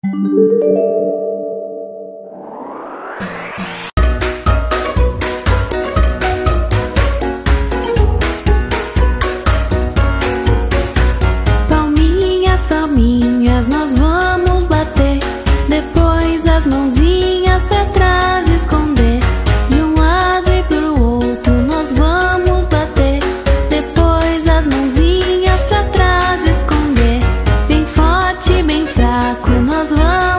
Palminhas, palminhas, nós vamos bater. Depois as mãozinhas pra trás esconder. De um lado e pro outro nós vamos bater. Depois as mãozinhas pra trás esconder. Bem forte, bem fraco, nós vamos